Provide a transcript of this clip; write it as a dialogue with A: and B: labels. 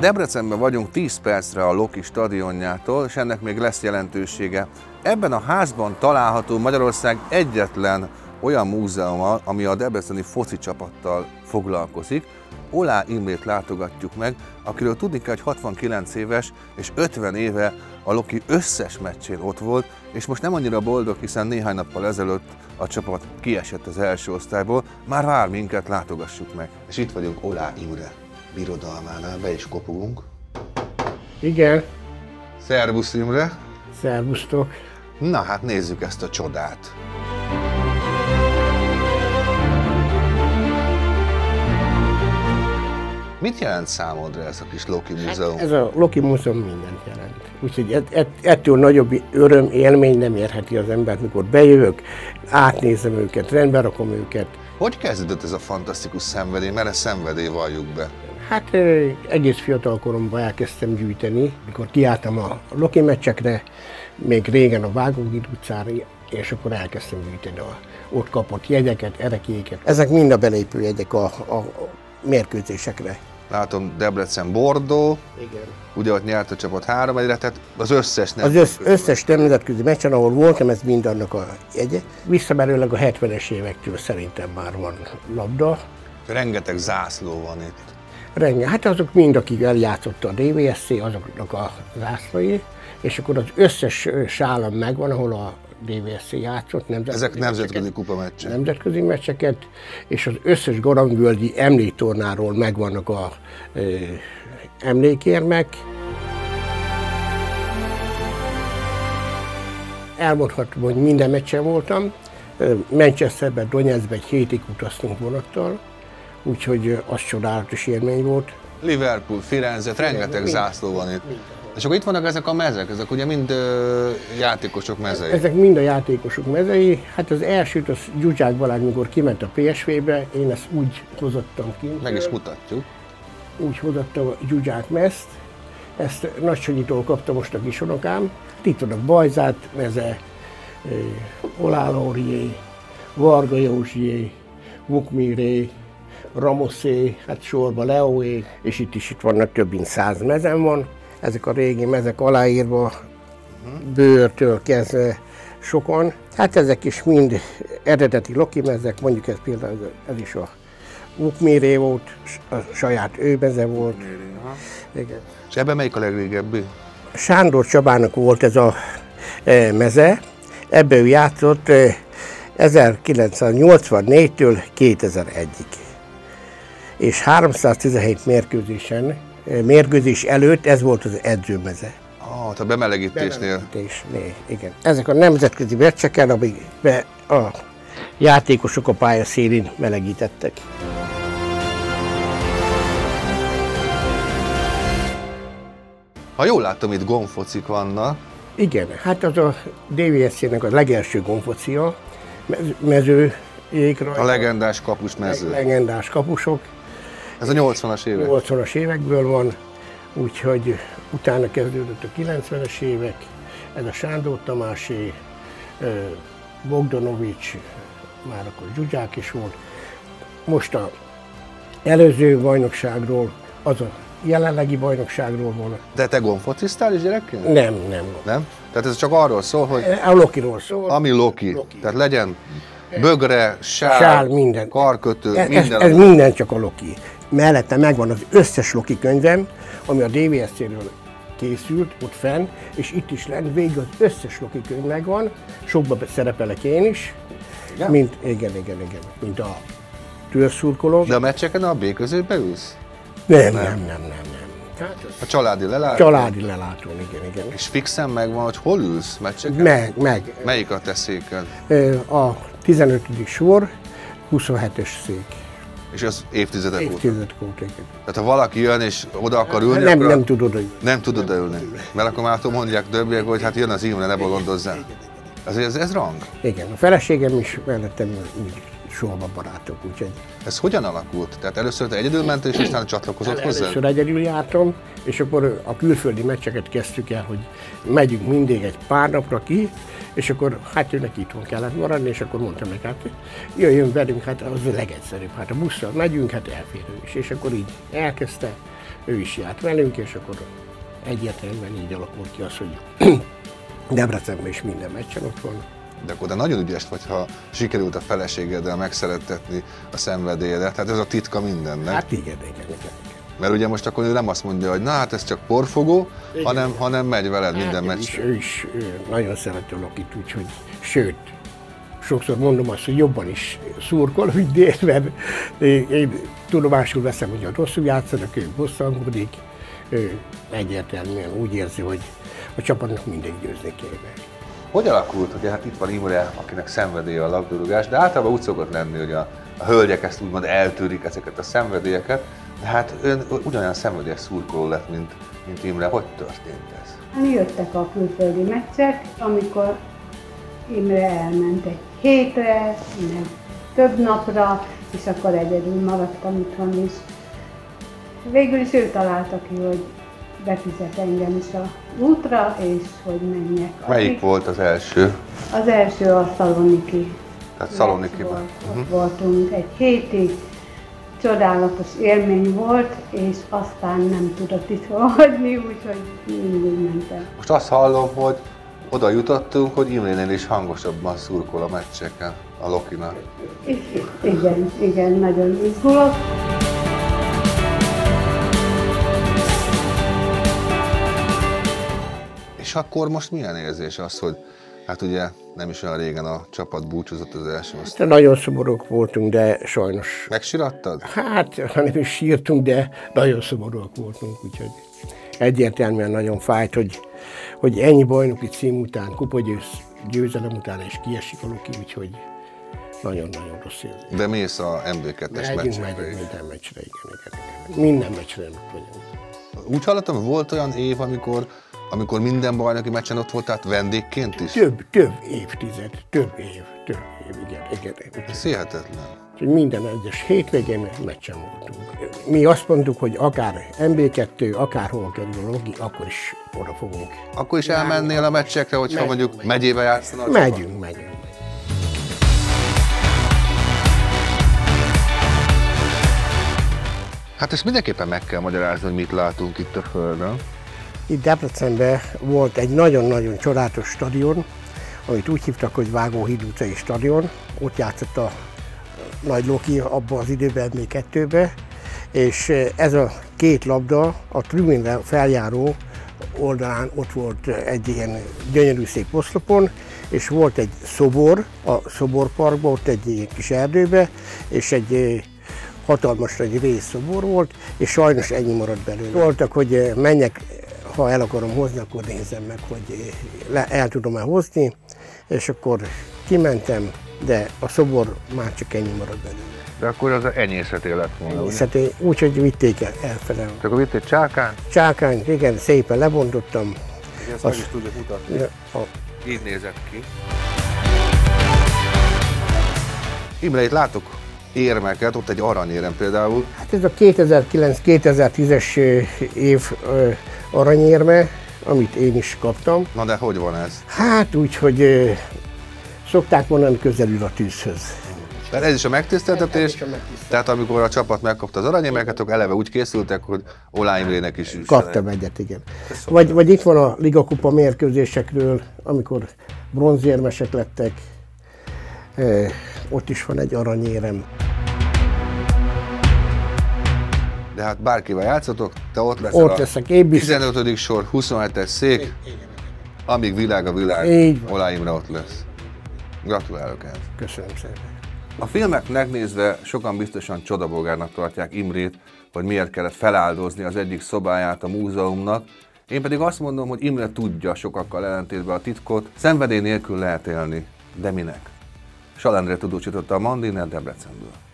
A: Debrecenben vagyunk 10 percre a Loki stadionjától, és ennek még lesz jelentősége. Ebben a házban található Magyarország egyetlen olyan múzeuma, ami a debreceni foci csapattal foglalkozik. Oláh Imrét látogatjuk meg, akiről tudni kell, hogy 69 éves és 50 éve a Loki összes meccsén ott volt, és most nem annyira boldog, hiszen néhány nappal ezelőtt a csapat kiesett az első osztályból, már vár minket, látogassuk meg. És itt vagyunk Oláh Imre birodalmánál, be is kopogunk.
B: Igen.
A: Szervusz Imre!
B: Szervusztok!
A: Na hát nézzük ezt a csodát! Mit jelent számodra ez a kis Loki múzeum?
B: Ez a Loki múzeum mindent jelent. Úgyhogy ettől nagyobb öröm, élmény nem érheti az embert, mikor bejövök, átnézem őket, rendbe rakom őket.
A: Hogy kezdődött ez a fantasztikus szenvedély? Mert ez szenvedély, valljuk be.
B: Hát egész fiatal koromban elkezdtem gyűjteni, mikor kiálltam a Loki meccsekre, még régen a Vágóhíd utcára, és akkor elkezdtem gyűjteni a ott kapott jegyeket, erekéket. Ezek mind a belépő jegyek a mérkőzésekre.
A: Látom, Debrecen Bordeaux,
B: Igen.
A: ugye ott nyert a csapat 3-1-re, tehát az összes
B: összes nemzetközi meccsen, ahol voltam, ez mind annak a jegye. Visszamenőleg a 70-es évektől szerintem már van labda.
A: Rengeteg zászló van itt.
B: Hát azok mind, akik eljátszotta a DVSC, azoknak a zászlói, és akkor az összes sálam megvan, ahol a DVSC játszott.
A: Ezek nemzetközi kupameccsek.
B: Nemzetközi meccseket, és az összes Garamvölgyi emléktornáról megvannak a emlékérmek. Elmondhatom, hogy minden meccsen voltam. Manchesterben, Donetskben egy hétig utaztunk vonattal, úgyhogy az csodálatos élmény volt.
A: Liverpool, Firenze, rengeteg zászló van itt. És akkor itt vannak ezek a mezek, ezek ugye mind játékosok mezei.
B: Ezek mind a játékosok mezei. Hát az elsőt, az Gyugyák Balázs, mikor kiment a PSV-be, én ezt úgy hozottam ki.
A: Meg is mutatjuk.
B: Úgy hozottam a Gyugyák mezt. Ezt Nagysanyitól kapta most a kisunokám. Itt vannak Bajzát meze, Oláh Laurié, Varga Józsié, Vukmiré, Ramoszé, hát sorba Leóé, és itt vannak több mint 100 mezem van. Ezek a régi mezek aláírva, bőrtől kezdve sokan. Hát ezek is mind eredeti Loki mezek, mondjuk ez például ez is a Vukmiré volt, a saját ő meze volt. Igen.
A: És ebben melyik a legrégebbi?
B: Sándor Csabának volt ez a meze, ebben ő játszott 1984-től 2001-ig. És 317 mérkőzés előtt ez volt az edzőmeze.
A: A bemelegítésnél.
B: Igen. Ezek a nemzetközi meccseken, amikben a játékosok a pálya szélén melegítettek.
A: Ha jól láttam, itt gombfocik vannak.
B: Igen, hát az a DVSC-nek a legelső gombfocia, mező jégrajta.
A: A legendás kapus mező.
B: Legendás kapusok.
A: Ez a 80-as évek?
B: 80-as évekből van, úgyhogy utána kezdődött a 90-es évek, ez a Sándor Tamásé, Bogdanovics, már akkor Gyugyák is volt. Most az előző bajnokságról, az a jelenlegi bajnokságról van.
A: De te gombfociztál is gyerekként?
B: Nem.
A: Nem? Tehát ez csak arról szól, hogy...
B: A Lokiról szól.
A: Ami Loki. Tehát legyen bögre, sál,
B: minden.
A: Karkötő, minden.
B: Ez minden csak a Loki. Mellette megvan az összes Loki könyvem, ami a DVSC-ről készült, ott fenn, és itt is lent végig az összes Loki könyv megvan, sokban szerepelek én is, igen? Mint a tőrszurkolók.
A: De a meccseken a B középbe ülsz?
B: Nem. Hát
A: a családi lelátón?
B: Családi lelátón, igen.
A: És fixen megvan, hogy hol ülsz meccseken?
B: Meg.
A: Melyik a te széked?
B: A 15. sor, 27-es szék.
A: És az évtizedek óta?
B: Évtizedek óta, igen.
A: Tehát ha valaki jön és oda akar ülni,
B: nem tud odaülni.
A: Nem tud odaülni. Mert akkor már mondják többiek, hogy hát jön az Imre, ne bolondozzál. Ez rang?
B: Igen, a feleségem is mellettem úgy sorba barátok, úgyhogy...
A: Ez hogyan alakult? Tehát először te egyedül mentél, és aztán csatlakozott hozzá?
B: Először egyedül jártam, és akkor a külföldi meccseket kezdtük el, hogy megyünk mindig egy pár napra ki, És akkor hát őnek itthon kellett maradni, és akkor mondtam meg, hát jöjjön velünk, hát az a legegyszerűbb, hát a busszal megyünk, hát elfér ő is. És akkor így elkezdte, ő is járt velünk, és akkor egyértelműen így alakult ki az, hogy Debrecenben is minden meccsen ott van.
A: De akkor nagyon ügyes vagy, ha sikerült a feleségeddel megszerettetni a szenvedélyedet, hát ez a titka mindennek.
B: Hát igen.
A: Mert ugye most akkor ő nem azt mondja, hogy na hát ez csak porfogó, hanem megy veled minden meccsre.
B: Ő is nagyon szereti a Lokit, úgyhogy sőt, sokszor mondom azt, hogy jobban is szurkol, úgy dél, mert én tudomásul veszem, hogy a rosszul játszanak, ő bosszankodik, ő egyértelműen úgy érzi, hogy a csapatnak mindig győzni kéne.
A: Hogy alakult, ugye hát itt van Imre, akinek szenvedélye a labdarúgás, de általában úgy szokott lenni, hogy a hölgyek ezt úgymond eltűrik ezeket a szenvedélyeket, de hát ön ugyanolyan szenvedélyes szurkoló lett, mint Imre. Hogy történt ez?
C: Jöttek a külföldi meccsek, amikor Imre elment egy hétre, meg több napra, és akkor egyedül maradtam itthon is. Végül is ő találta ki, hogy befizet engem is a útra, és hogy menjek.
A: Melyik volt az első?
C: Az első a Szaloniki.
A: Tehát Szalonikiban.
C: Ott voltunk egy hétig, csodálatos élmény volt, és aztán nem tudott itt hagyni, úgyhogy mindig mentem.
A: Most azt hallom, hogy oda jutottunk, hogy Imrénél is hangosabban szurkol a meccseken a Lokinak.
C: Igen, nagyon izgulok.
A: És akkor most milyen érzés az, hogy hát ugye nem is olyan régen a csapat búcsúzott az első osztály.
B: Nagyon szomorúak voltunk, de sajnos...
A: Megsirattad?
B: Hát, nem is sírtunk, de nagyon szomorúak voltunk, úgyhogy egyértelműen nagyon fájt, hogy ennyi bajnoki cím után, kupagyőzelem után is kiesik a Loki, úgyhogy nagyon-nagyon rossz érzés.
A: De mész a MB2-es
B: Megyünk minden meccsre, igen. Minden meccsre ott vagyunk.
A: Úgy hallottam, hogy volt olyan év, amikor minden bajnoki meccsen ott volt, tehát vendégként is?
B: Több évtized, több év, igen.
A: Ez hihetetlen.
B: Minden egyes hétvégén meccsen voltunk. Mi azt mondtuk, hogy akár MB2, akárhol kerül a Loki, akkor is oda fogunk.
A: Akkor is elmennél a meccsekre, hogyha mondjuk megyébe játszana?
B: Megyünk.
A: Hát ezt mindenképpen meg kell magyarázni, hogy mit látunk itt a Földön.
B: Itt Debrecenben volt egy nagyon-nagyon csodálatos stadion, amit úgy hívtak, hogy Vágóhíd utcai stadion. Ott játszott a Nagy Loki abban az időben, MB2-be, és ez a két labda a tribünre feljáró oldalán ott volt egy ilyen gyönyörű szép oszlopon, és volt egy szobor, a szoborparkban, ott egy ilyen kis erdőbe, és egy hatalmas nagy részszobor volt, és sajnos ennyi maradt belőle. Voltak, hogy menjek, ha el akarom hozni, akkor nézem meg, hogy el tudom-e hozni, és akkor kimentem, de a szobor már csak ennyi maradt belőle.
A: De akkor az enyészeté lett volna,
B: ugye? Úgyhogy vitték elfele.
A: Akkor vitték csákány?
B: Csákány, igen, szépen lebontottam.
A: Ezt meg is tudjuk mutatni. Így nézett ki. Imre, itt látok érmeket, ott egy aranyérem például.
B: Hát ez a 2009-2010-es év aranyérme, amit én is kaptam.
A: Na de hogy van ez?
B: Hát úgy, hogy szokták mondani, közelül a tűzhöz.
A: Tehát ez is a megtiszteltetés, tehát amikor a csapat megkapta az aranyérmeket, akkor eleve úgy készültek, hogy Olá Imrének is
B: kaptam egyet, igen. Vagy itt van a Ligakupa mérkőzésekről, amikor bronzérmesek lettek, ott is van egy aranyérem.
A: De hát bárkivel játszotok, te ott leszel
B: ott leszek, én
A: 15. sor, 27-es szék, amíg világ a világ, Olá Imre ott lesz. Gratulálok el.
B: Köszönöm szépen.
A: A filmek megnézve sokan biztosan csodabogárnak tartják Imrét, hogy miért kellett feláldozni az egyik szobáját a múzeumnak. Én pedig azt mondom, hogy Imre tudja sokakkal ellentétben a titkot, szenvedély nélkül lehet élni, de minek? Salendre tudósította a Mandiner Debrecenből.